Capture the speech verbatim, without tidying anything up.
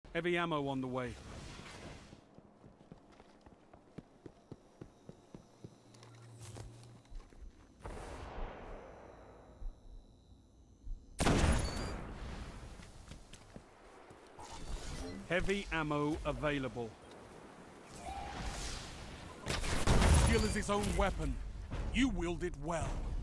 Heavy ammo on the way. Heavy ammo available. Skill is its own weapon. You wield it well.